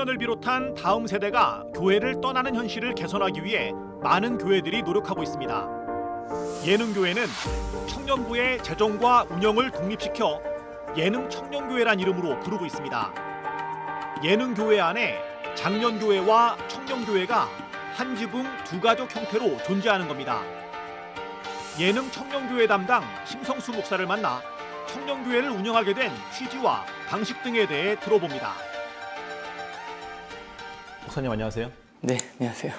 청년을 비롯한 다음 세대가 교회를 떠나는 현실을 개선하기 위해 많은 교회들이 노력하고 있습니다. 예능교회는 청년부의 재정과 운영을 독립시켜 예능청년교회란 이름으로 부르고 있습니다. 예능교회 안에 장년교회와 청년교회가 한 지붕 두 가족 형태로 존재하는 겁니다. 예능청년교회 담당 심성수 목사를 만나 청년교회를 운영하게 된 취지와 방식 등에 대해 들어봅니다. 목사님 안녕하세요. 네, 안녕하세요.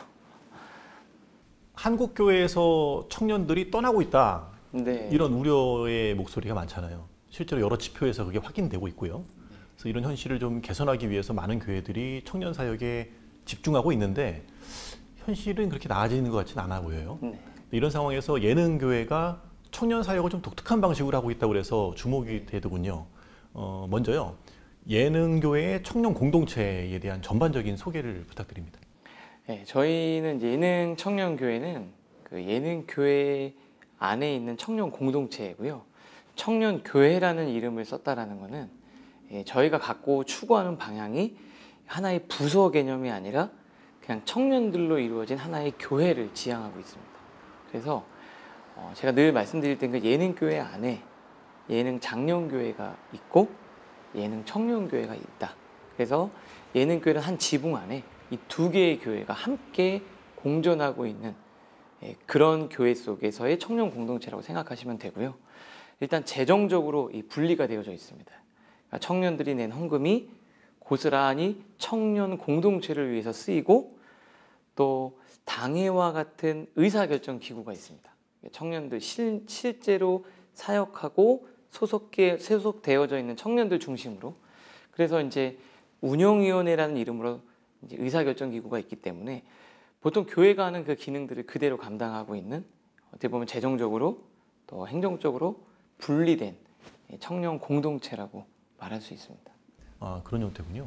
한국 교회에서 청년들이 떠나고 있다. 네. 이런 우려의 목소리가 많잖아요. 실제로 여러 지표에서 그게 확인되고 있고요. 그래서 이런 현실을 좀 개선하기 위해서 많은 교회들이 청년 사역에 집중하고 있는데 현실은 그렇게 나아지는 것 같지는 않아 보여요. 네. 이런 상황에서 예능교회가 청년 사역을 좀 독특한 방식으로 하고 있다고 해서 주목이 되더군요. 먼저요. 예능교회의 청년 공동체에 대한 전반적인 소개를 부탁드립니다. 네, 저희는 예능 청년교회는 그 예능교회 안에 있는 청년 공동체이고요. 청년교회라는 이름을 썼다라는 것은 저희가 갖고 추구하는 방향이 하나의 부서 개념이 아니라 그냥 청년들로 이루어진 하나의 교회를 지향하고 있습니다. 그래서 제가 늘 말씀드릴 때 그 예능교회 안에 예능 장년교회가 있고 예능 청년교회가 있다. 그래서 예능교회는 한 지붕 안에 이 두 개의 교회가 함께 공존하고 있는 그런 교회 속에서의 청년 공동체라고 생각하시면 되고요. 일단 재정적으로 이 분리가 되어져 있습니다. 그러니까 청년들이 낸 헌금이 고스란히 청년 공동체를 위해서 쓰이고 또 당회와 같은 의사결정 기구가 있습니다. 청년들 실제로 사역하고 소속되어져 있는 청년들 중심으로, 그래서 이제 운영위원회라는 이름으로 이제 의사결정 기구가 있기 때문에 보통 교회가 하는 그 기능들을 그대로 감당하고 있는, 어떻게 보면 재정적으로 또 행정적으로 분리된 청년 공동체라고 말할 수 있습니다. 아, 그런 형태군요.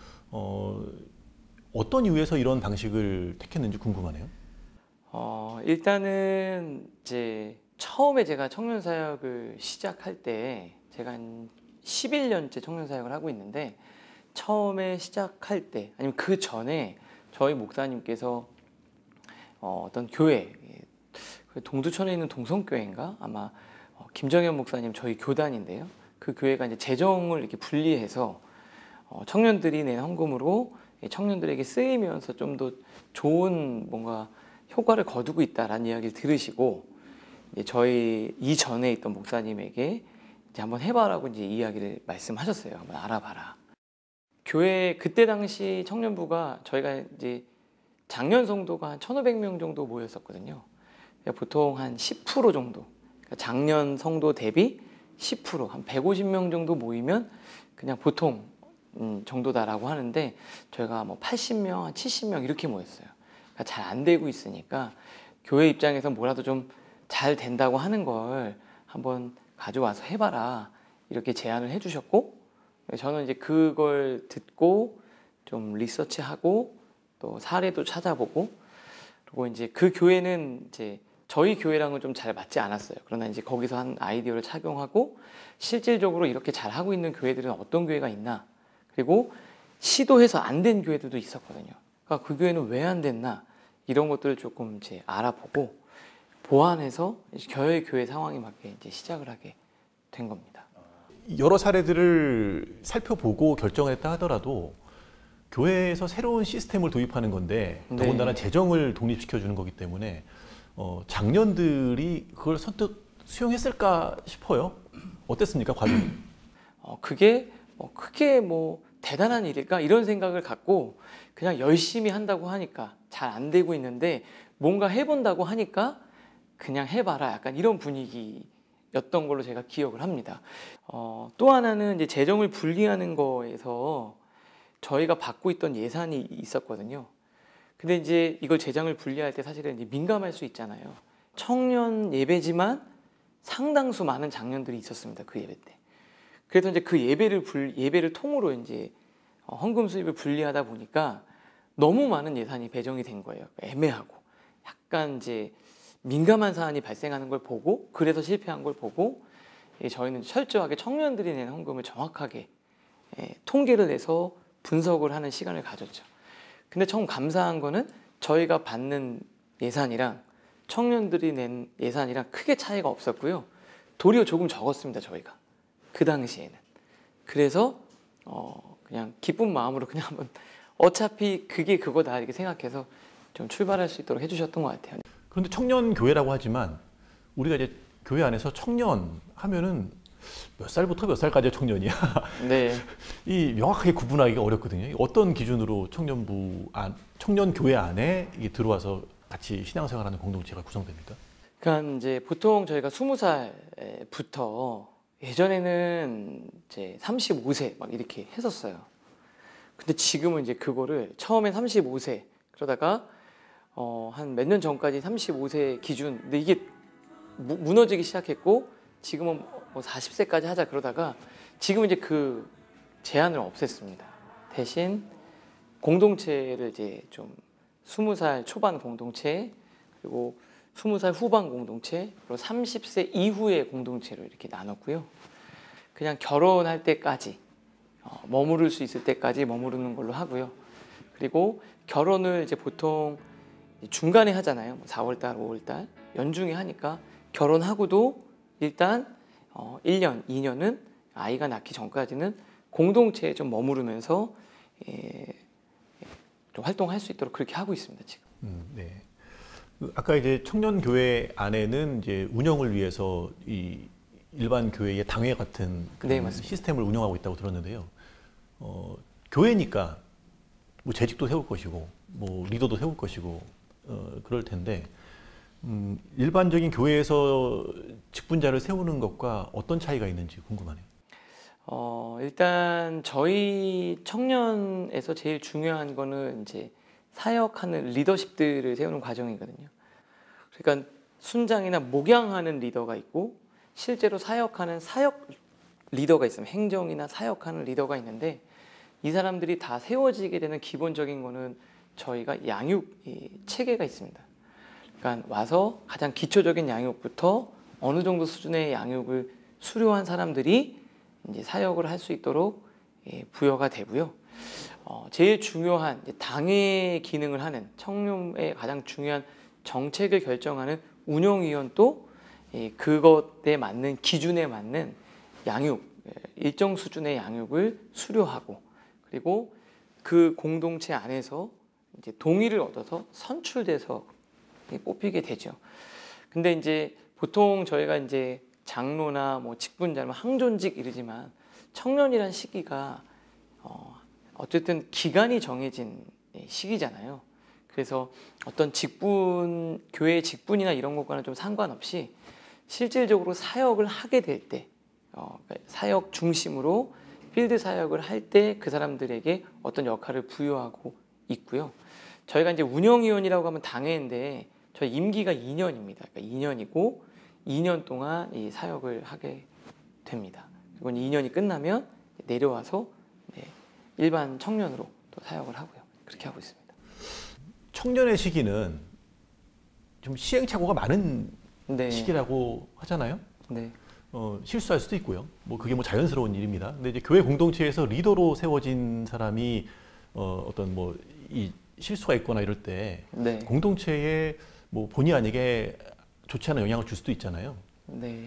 어떤 이유에서 이런 방식을 택했는지 궁금하네요. 일단은 이제 처음에 제가 청년 사역을 시작할 때, 제가 한 11년째 청년 사역을 하고 있는데, 처음에 시작할 때 아니면 그 전에 저희 목사님께서 어떤 교회, 동두천에 있는 동성교회인가 아마 김정현 목사님 저희 교단인데요. 그 교회가 이제 재정을 이렇게 분리해서 청년들이 낸 헌금으로 청년들에게 쓰이면서 좀 더 좋은 뭔가 효과를 거두고 있다라는 이야기를 들으시고, 이제 저희 이전에 있던 목사님에게 이제 한번 해봐라고 이제 이야기를 말씀하셨어요. 한번 알아봐라. 교회 그때 당시 청년부가 저희가 이제 작년 성도가 한 1,500명 정도 모였었거든요. 보통 한 10% 정도, 그러니까 작년 성도 대비 10%, 한 150명 정도 모이면 그냥 보통 정도다라고 하는데, 저희가 뭐 80명, 한 70명 이렇게 모였어요. 그러니까 잘 안 되고 있으니까 교회 입장에서 뭐라도 좀 잘 된다고 하는 걸 한번 가져와서 해봐라 이렇게 제안을 해주셨고, 저는 이제 그걸 듣고 좀 리서치하고 또 사례도 찾아보고, 그리고 이제 그 교회는 이제 저희 교회랑은 좀 잘 맞지 않았어요. 그러나 이제 거기서 한 아이디어를 착용하고 실질적으로 이렇게 잘 하고 있는 교회들은 어떤 교회가 있나, 그리고 시도해서 안 된 교회들도 있었거든요. 그러니까 그 교회는 왜 안 됐나 이런 것들을 조금 이제 알아보고 보완해서 저희 교회 상황에 맞게 이제 시작을 하게 된 겁니다. 여러 사례들을 살펴보고 결정했다 하더라도 교회에서 새로운 시스템을 도입하는 건데 더군다나 재정을 독립시켜 주는 거기 때문에 장년들이 그걸 선뜻 수용했을까 싶어요. 어땠습니까, 과정이? 그게 크게 뭐 대단한 일일까 이런 생각을 갖고 그냥 열심히 한다고 하니까 잘 안 되고 있는데, 뭔가 해본다고 하니까 그냥 해봐라 약간 이런 분위기였던 걸로 제가 기억을 합니다. 또 하나는 이제 재정을 분리하는 거에서 저희가 받고 있던 예산이 있었거든요. 근데 이제 이걸 재정을 분리할 때 사실은 이제 민감할 수 있잖아요. 청년 예배지만 상당수 많은 장년들이 있었습니다. 그 예배 때. 그래서 이제 그 예배를 통으로 이제 헌금 수입을 분리하다 보니까 너무 많은 예산이 배정이 된 거예요. 애매하고 약간 이제 민감한 사안이 발생하는 걸 보고, 그래서 실패한 걸 보고 저희는 철저하게 청년들이 낸 헌금을 정확하게 통계를 내서 분석을 하는 시간을 가졌죠. 근데 참 감사한 거는 저희가 받는 예산이랑 청년들이 낸 예산이랑 크게 차이가 없었고요. 도리어 조금 적었습니다, 저희가. 그 당시에는. 그래서 그냥 기쁜 마음으로 그냥 한번 어차피 그게 그거다 이렇게 생각해서 좀 출발할 수 있도록 해주셨던 것 같아요. 그런데 청년 교회라고 하지만 우리가 이제 교회 안에서 청년 하면은 몇 살부터 몇 살까지의 청년이야. 네. 이 명확하게 구분하기가 어렵거든요. 어떤 기준으로 청년 교회 안에 이게 들어와서 같이 신앙생활하는 공동체가 구성됩니까? 그러니까 이제 보통 저희가 20살부터 예전에는 이제 35세 막 이렇게 했었어요. 근데 지금은 이제 그거를 처음엔 35세 그러다가 한 몇 년 전까지 35세 기준. 근데 이게 무너지기 시작했고 지금은 뭐 40세까지 하자 그러다가 지금은 이제 그 제한을 없앴습니다. 대신 공동체를 이제 좀 20살 초반 공동체 그리고 20살 후반 공동체 그리고 30세 이후의 공동체로 이렇게 나눴고요. 그냥 결혼할 때까지 머무를 수 있을 때까지 머무르는 걸로 하고요. 그리고 결혼을 이제 보통 중간에 하잖아요. 4월달, 5월달 연중에 하니까 결혼하고도 일단 1년, 2년은 아이가 낳기 전까지는 공동체에 좀 머무르면서 좀 활동할 수 있도록 그렇게 하고 있습니다, 지금. 네. 아까 이제 청년 교회 안에는 이제 운영을 위해서 이 일반 교회의 당회 같은 네, 맞습니다. 시스템을 운영하고 있다고 들었는데요. 교회니까 뭐 재직도 세울 것이고, 뭐 리더도 세울 것이고, 그럴 텐데 일반적인 교회에서 직분자를 세우는 것과 어떤 차이가 있는지 궁금하네요. 일단 저희 청년에서 제일 중요한 거는 이제 사역하는 리더십들을 세우는 과정이거든요. 그러니까 순장이나 목양하는 리더가 있고 실제로 사역하는 사역 리더가 있으면 행정이나 사역하는 리더가 있는데 이 사람들이 다 세워지게 되는 기본적인 거는 저희가 양육 체계가 있습니다. 그러니까 와서 가장 기초적인 양육부터 어느 정도 수준의 양육을 수료한 사람들이 이제 사역을 할 수 있도록 부여가 되고요. 제일 중요한 당의 기능을 하는 청년의 가장 중요한 정책을 결정하는 운영위원도 그것에 맞는 기준에 맞는 양육, 일정 수준의 양육을 수료하고 그리고 그 공동체 안에서 이제 동의를 얻어서 선출돼서 뽑히게 되죠. 근데 이제 보통 저희가 이제 장로나 뭐 직분자, 항존직 이러지만 청년이란 시기가 어쨌든 기간이 정해진 시기잖아요. 그래서 어떤 직분, 교회 직분이나 이런 것과는 좀 상관없이 실질적으로 사역을 하게 될 때, 사역 중심으로 필드 사역을 할 때 그 사람들에게 어떤 역할을 부여하고 있고요. 저희가 이제 운영위원이라고 하면 당회인데 저희 임기가 2년입니다. 그러니까 2년이고 2년 동안 이 사역을 하게 됩니다. 그리고 2년이 끝나면 내려와서 일반 청년으로 또 사역을 하고요. 그렇게 하고 있습니다. 청년의 시기는 좀 시행착오가 많은 네. 시기라고 하잖아요. 네. 실수할 수도 있고요. 뭐 그게 뭐 자연스러운 일입니다. 근데 이제 교회 공동체에서 리더로 세워진 사람이 어떤 뭐 이 실수가 있거나 이럴 때 네. 공동체에 뭐 본의 아니게 좋지 않은 영향을 줄 수도 있잖아요. 네.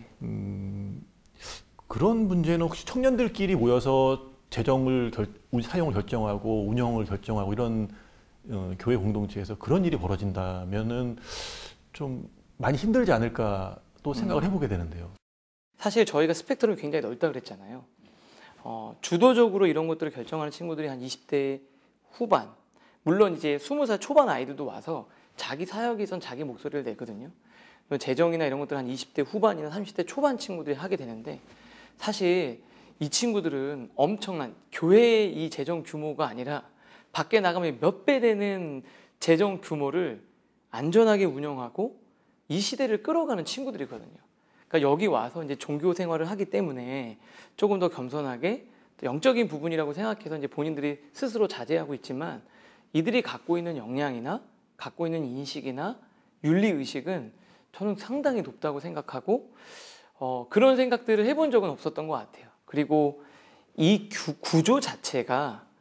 그런 문제는 혹시 청년들끼리 모여서 재정을 사용을 결정하고 운영을 결정하고 이런 교회 공동체에서 그런 일이 벌어진다면은 좀 많이 힘들지 않을까 또 생각을 해보게 되는데요. 사실 저희가 스펙트럼이 굉장히 넓다 그랬잖아요. 주도적으로 이런 것들을 결정하는 친구들이 한 20대 후반, 물론 이제 20살 초반 아이들도 와서 자기 사역에선 자기 목소리를 내거든요. 재정이나 이런 것들 한 20대 후반이나 30대 초반 친구들이 하게 되는데 사실 이 친구들은 엄청난 교회의 이 재정 규모가 아니라 밖에 나가면 몇 배 되는 재정 규모를 안전하게 운영하고 이 시대를 끌어가는 친구들이거든요. 그러니까 여기 와서 이제 종교 생활을 하기 때문에 조금 더 겸손하게 영적인 부분이라고 생각해서 이제 본인들이 스스로 자제하고 있지만 이들이 갖고 있는 역량이나 갖고 있는 인식이나 윤리 의식은 저는 상당히 높다고 생각하고 그런 생각들을 해본 적은 없었던 것 같아요. 그리고 이 구조 자체가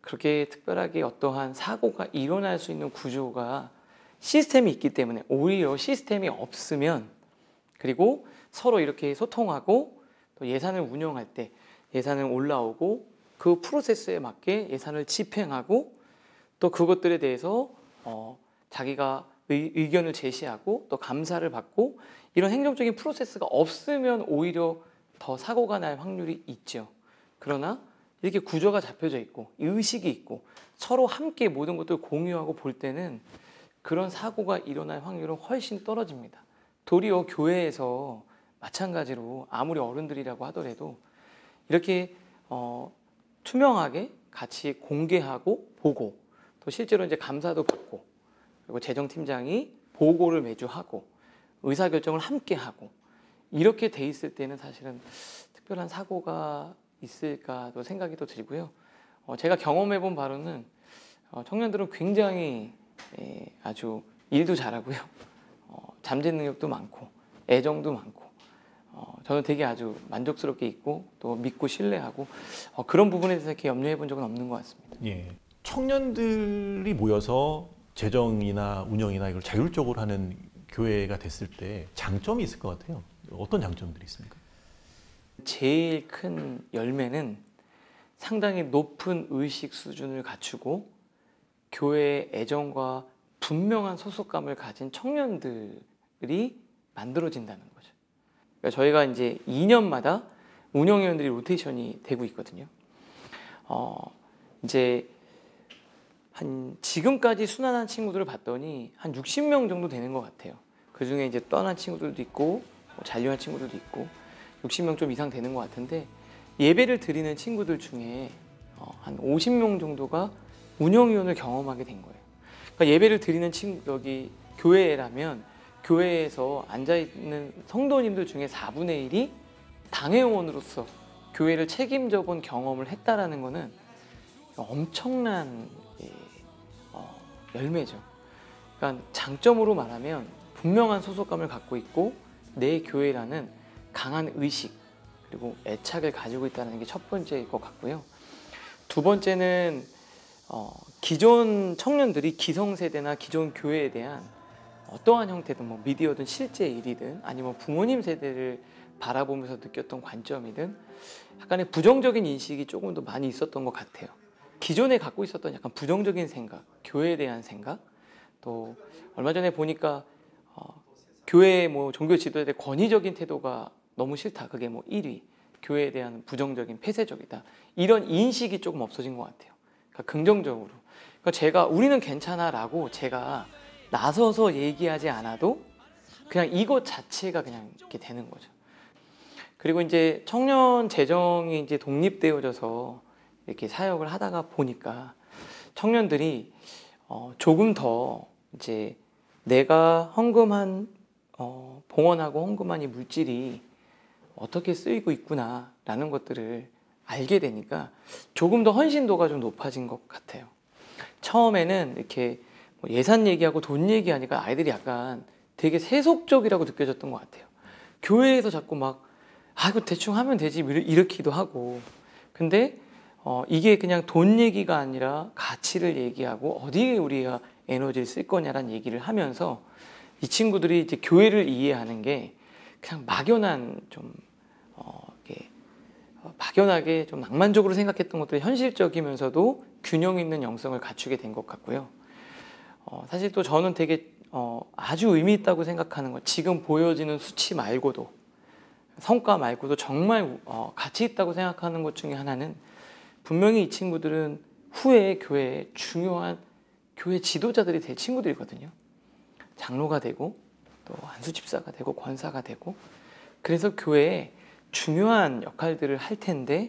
그렇게 특별하게 어떠한 사고가 일어날 수 있는 구조가 시스템이 있기 때문에 오히려 시스템이 없으면 그리고 서로 이렇게 소통하고 또 예산을 운영할 때 예산을 올라오고 그 프로세스에 맞게 예산을 집행하고 또 그것들에 대해서 자기가 의견을 제시하고 또 감사를 받고 이런 행정적인 프로세스가 없으면 오히려 더 사고가 날 확률이 있죠. 그러나 이렇게 구조가 잡혀져 있고 의식이 있고 서로 함께 모든 것들을 공유하고 볼 때는 그런 사고가 일어날 확률은 훨씬 떨어집니다. 도리어 교회에서 마찬가지로 아무리 어른들이라고 하더라도 이렇게 투명하게 같이 공개하고 보고 또 실제로 이제 감사도 받고 그리고 재정팀장이 보고를 매주 하고 의사결정을 함께 하고 이렇게 돼 있을 때는 사실은 특별한 사고가 있을까도 생각이 또 들고요. 제가 경험해 본 바로는 청년들은 굉장히 아주 일도 잘하고요. 잠재 능력도 많고 애정도 많고 저는 되게 아주 만족스럽게 있고 또 믿고 신뢰하고 그런 부분에 대해서 이렇게 염려해 본 적은 없는 것 같습니다. 예. 청년들이 모여서 재정이나 운영이나 이걸 자율적으로 하는 교회가 됐을 때 장점이 있을 것 같아요. 어떤 장점들이 있습니까? 제일 큰 열매는 상당히 높은 의식 수준을 갖추고 교회의 애정과 분명한 소속감을 가진 청년들이 만들어진다는 거죠. 그러니까 저희가 이제 2년마다 운영위원들이 로테이션이 되고 있거든요. 이제 한 지금까지 순환한 친구들을 봤더니 한 60명 정도 되는 것 같아요. 그 중에 이제 떠난 친구들도 있고 잔류한 친구들도 있고 60명 좀 이상 되는 것 같은데 예배를 드리는 친구들 중에 한 50명 정도가 운영위원을 경험하게 된 거예요. 그러니까 예배를 드리는 여기 교회라면 교회에서 앉아있는 성도님들 중에 4분의 1이 당회원으로서 교회를 책임져 본 경험을 했다라는 거는 엄청난 열매죠. 그러니까 장점으로 말하면 분명한 소속감을 갖고 있고 내 교회라는 강한 의식 그리고 애착을 가지고 있다는 게 첫 번째일 것 같고요. 두 번째는 기존 청년들이 기성세대나 기존 교회에 대한 어떠한 형태든 뭐 미디어든 실제 일이든 아니면 부모님 세대를 바라보면서 느꼈던 관점이든 약간의 부정적인 인식이 조금 더 많이 있었던 것 같아요. 기존에 갖고 있었던 약간 부정적인 생각, 교회에 대한 생각, 또 얼마 전에 보니까 교회 뭐 종교 지도에 대해 권위적인 태도가 너무 싫다. 그게 뭐 1위, 교회에 대한 부정적인 폐쇄적이다. 이런 인식이 조금 없어진 것 같아요. 그러니까 긍정적으로. 그러니까 우리는 괜찮아라고 제가 나서서 얘기하지 않아도 그냥 이것 자체가 그냥 이렇게 되는 거죠. 그리고 이제 청년 재정이 이제 독립되어져서 이렇게 사역을 하다가 보니까 청년들이 조금 더 이제 내가 헌금한 봉헌하고 헌금한 이 물질이 어떻게 쓰이고 있구나라는 것들을 알게 되니까 조금 더 헌신도가 좀 높아진 것 같아요. 처음에는 이렇게 뭐 예산 얘기하고 돈 얘기하니까 아이들이 약간 되게 세속적이라고 느껴졌던 것 같아요. 교회에서 자꾸 막 이거 대충 하면 되지 이렇기도 하고 근데 이게 그냥 돈 얘기가 아니라 가치를 얘기하고 어디에 우리가 에너지를 쓸 거냐라는 얘기를 하면서 이 친구들이 이제 교회를 이해하는 게 그냥 막연한 좀 이렇게 막연하게 좀 낭만적으로 생각했던 것들이 현실적이면서도 균형 있는 영성을 갖추게 된 것 같고요. 사실 또 저는 되게 아주 의미 있다고 생각하는 건 지금 보여지는 수치 말고도 성과 말고도 정말 가치 있다고 생각하는 것 중에 하나는 분명히 이 친구들은 후에 교회에 중요한 교회 지도자들이 될 친구들이거든요. 장로가 되고 또 안수집사가 되고 권사가 되고 그래서 교회에 중요한 역할들을 할 텐데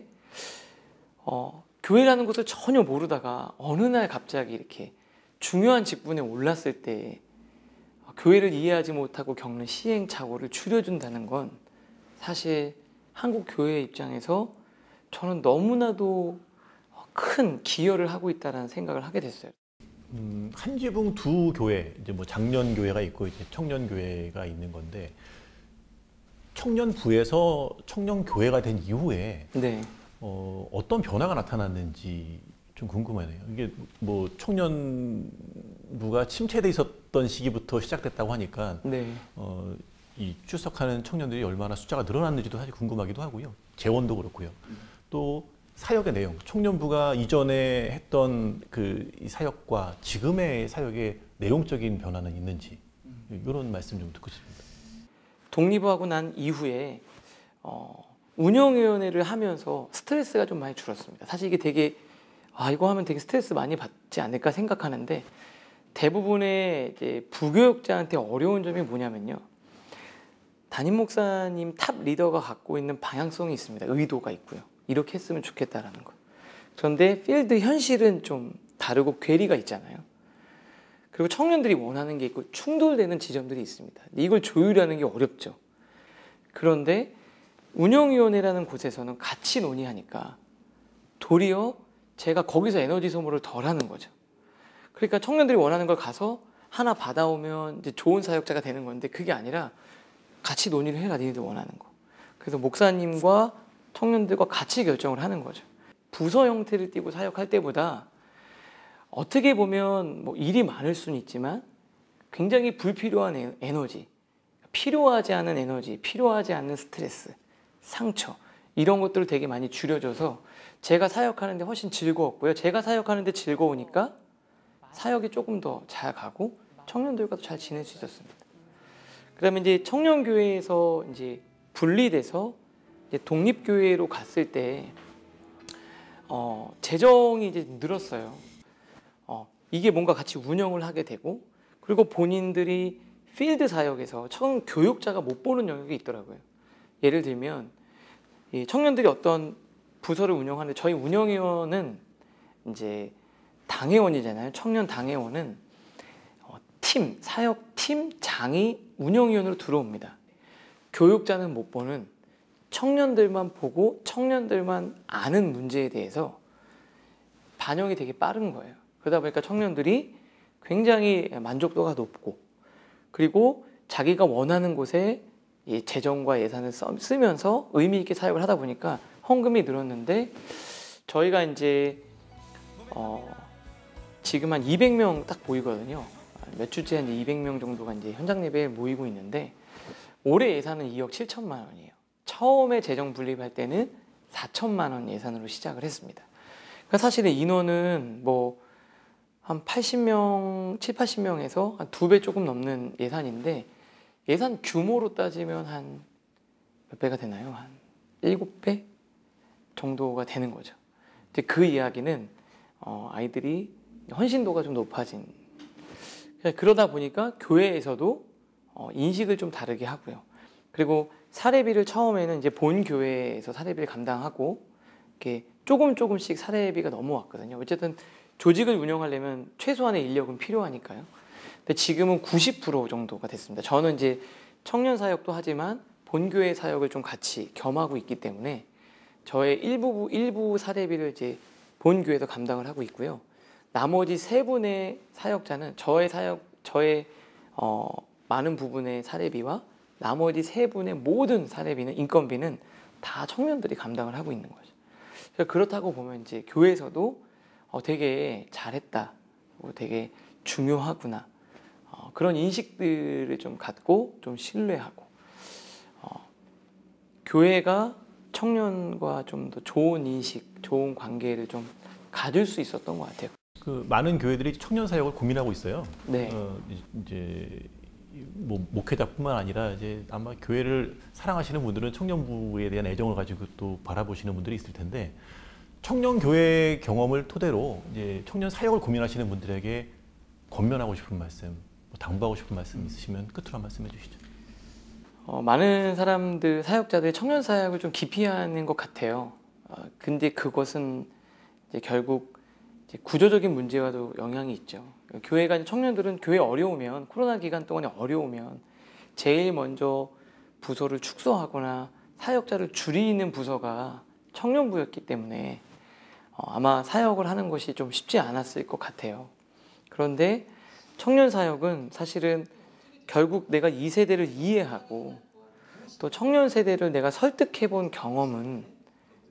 교회라는 것을 전혀 모르다가 어느 날 갑자기 이렇게 중요한 직분에 올랐을 때 교회를 이해하지 못하고 겪는 시행착오를 줄여준다는 건 사실 한국 교회 입장에서 저는 너무나도 큰 기여를 하고 있다는 생각을 하게 됐어요. 한 지붕 두 교회, 이제 뭐 장년 교회가 있고 이제 청년 교회가 있는 건데 청년부에서 청년 교회가 된 이후에 네. 어떤 변화가 나타났는지 좀 궁금하네요. 이게 뭐 청년부가 침체돼 있었던 시기부터 시작됐다고 하니까 네. 이 출석하는 청년들이 얼마나 숫자가 늘어났는지도 사실 궁금하기도 하고요. 재원도 그렇고요. 또 사역의 내용, 청년부가 이전에 했던 이 사역과 지금의 사역의 내용적인 변화는 있는지 이런 말씀 좀 듣고 싶습니다. 독립하고 난 이후에 운영위원회를 하면서 스트레스가 좀 많이 줄었습니다. 사실 이게 되게 이거 하면 되게 스트레스 많이 받지 않을까 생각하는데 대부분의 이제 부교육자한테 어려운 점이 뭐냐면요. 담임 목사님 탑 리더가 갖고 있는 방향성이 있습니다. 의도가 있고요. 이렇게 했으면 좋겠다라는 거. 그런데 필드 현실은 좀 다르고 괴리가 있잖아요. 그리고 청년들이 원하는 게 있고 충돌되는 지점들이 있습니다. 이걸 조율하는 게 어렵죠. 그런데 운영위원회라는 곳에서는 같이 논의하니까 도리어 제가 거기서 에너지 소모를 덜 하는 거죠. 그러니까 청년들이 원하는 걸 가서 하나 받아오면 이제 좋은 사역자가 되는 건데 그게 아니라 같이 논의를 해라, 니네들 원하는 거. 그래서 목사님과 청년들과 같이 결정을 하는 거죠. 부서 형태를 띠고 사역할 때보다 어떻게 보면 뭐 일이 많을 수는 있지만 굉장히 불필요한 에너지, 필요하지 않은 에너지, 필요하지 않는 스트레스, 상처 이런 것들을 되게 많이 줄여줘서 제가 사역하는데 훨씬 즐거웠고요. 제가 사역하는데 즐거우니까 사역이 조금 더 잘 가고 청년들과도 잘 지낼 수 있었습니다. 그다음에 이제 청년교회에서 이제 분리돼서 이제 독립교회로 갔을 때 재정이 이제 늘었어요. 이게 뭔가 같이 운영을 하게 되고 그리고 본인들이 필드 사역에서 교육자가 못 보는 영역이 있더라고요. 예를 들면 이 청년들이 어떤 부서를 운영하는데 저희 운영위원은 이제 당회원이잖아요. 청년 당회원은 사역팀 장이 운영위원으로 들어옵니다. 교육자는 못 보는 청년들만 보고 청년들만 아는 문제에 대해서 반영이 되게 빠른 거예요. 그러다 보니까 청년들이 굉장히 만족도가 높고 그리고 자기가 원하는 곳에 재정과 예산을 쓰면서 의미 있게 사역을 하다 보니까 헌금이 늘었는데 저희가 이제 지금 한 200명 딱 보이거든요. 몇 주째 한 200명 정도가 이제 현장 예배에 모이고 있는데 올해 예산은 2억 7천만 원이에요. 처음에 재정 분립할 때는 4천만 원 예산으로 시작을 했습니다. 그러니까 사실은 인원은 뭐 한 80명, 7, 80명에서 한 2배 조금 넘는 예산인데 예산 규모로 따지면 한 몇 배가 되나요? 한 7배 정도가 되는 거죠. 이제 그 이야기는 아이들이 헌신도가 좀 높아진 그러다 보니까 교회에서도 인식을 좀 다르게 하고요. 그리고 사례비를 처음에는 이제 본 교회에서 사례비를 감당하고 이렇게 조금씩 사례비가 넘어왔거든요. 어쨌든 조직을 운영하려면 최소한의 인력은 필요하니까요. 근데 지금은 90% 정도가 됐습니다. 저는 이제 청년 사역도 하지만 본교회 사역을 좀 같이 겸하고 있기 때문에 저의 일부 사례비를 이제 본교회에서 감당을 하고 있고요. 나머지 3분의 사역자는 저의 많은 부분의 사례비와 나머지 3분의 모든 사례비는 인건비는 다 청년들이 감당을 하고 있는 거죠. 그렇다고 보면 이제 교회에서도 되게 잘했다, 되게 중요하구나 그런 인식들을 좀 갖고 좀 신뢰하고 교회가 청년과 좀 더 좋은 인식, 좋은 관계를 좀 가질 수 있었던 것 같아요. 많은 교회들이 청년 사역을 고민하고 있어요. 네. 이제 뭐 목회자뿐만 아니라 이제 아마 교회를 사랑하시는 분들은 청년부에 대한 애정을 가지고 또 바라보시는 분들이 있을 텐데 청년 교회 경험을 토대로 이제 청년 사역을 고민하시는 분들에게 권면하고 싶은 말씀, 당부하고 싶은 말씀 있으시면 끝으로 한 말씀 해주시죠. 많은 사람들, 사역자들이 청년 사역을 좀 기피하는 것 같아요. 근데 그것은 이제 결국 이제 구조적인 문제와도 영향이 있죠. 교회가 청년들은 교회 어려우면 코로나 기간 동안에 어려우면 제일 먼저 부서를 축소하거나 사역자를 줄이는 부서가 청년부였기 때문에 아마 사역을 하는 것이 좀 쉽지 않았을 것 같아요. 그런데 청년 사역은 사실은 결국 내가 이 세대를 이해하고 또 청년 세대를 내가 설득해 본 경험은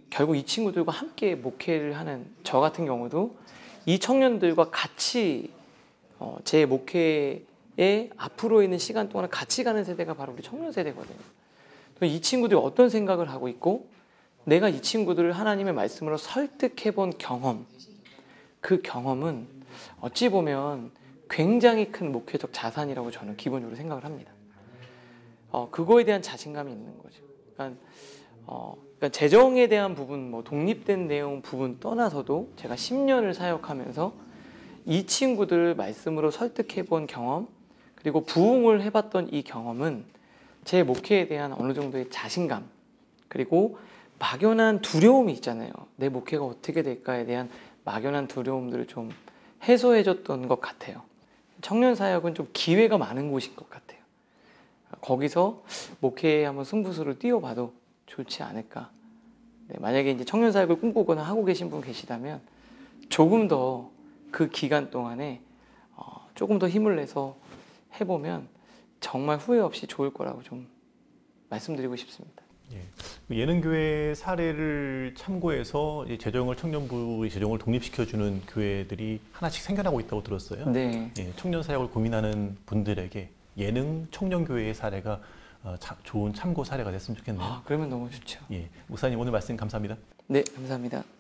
결국 이 친구들과 함께 목회를 하는 저 같은 경우도 이 청년들과 같이 제 목회에 앞으로 있는 시간 동안 같이 가는 세대가 바로 우리 청년 세대거든요. 이 친구들이 어떤 생각을 하고 있고 내가 이 친구들을 하나님의 말씀으로 설득해 본 경험, 그 경험은 어찌 보면 굉장히 큰 목회적 자산이라고 저는 기본적으로 생각을 합니다. 그거에 대한 자신감이 있는 거죠. 그러니까 재정에 대한 부분, 뭐 독립된 내용 부분 떠나서도 제가 10년을 사역하면서 이 친구들을 말씀으로 설득해 본 경험, 그리고 부흥을 해봤던 이 경험은 제 목회에 대한 어느 정도의 자신감, 그리고 막연한 두려움이 있잖아요. 내 목회가 어떻게 될까에 대한 막연한 두려움들을 좀 해소해줬던 것 같아요. 청년 사역은 좀 기회가 많은 곳인 것 같아요. 거기서 목회에 한번 승부수를 띄워봐도 좋지 않을까. 네, 만약에 이제 청년 사역을 꿈꾸거나 하고 계신 분 계시다면 조금 더 그 기간 동안에 조금 더 힘을 내서 해보면 정말 후회 없이 좋을 거라고 좀 말씀드리고 싶습니다. 예. 예능교회 사례를 참고해서 재정을 청년부의 재정을 독립시켜주는 교회들이 하나씩 생겨나고 있다고 들었어요. 네. 예, 청년 사역을 고민하는 분들에게 예능 청년교회의 사례가 좋은 참고 사례가 됐으면 좋겠네요. 그러면 너무 좋죠. 예, 목사님 오늘 말씀 감사합니다. 네, 감사합니다.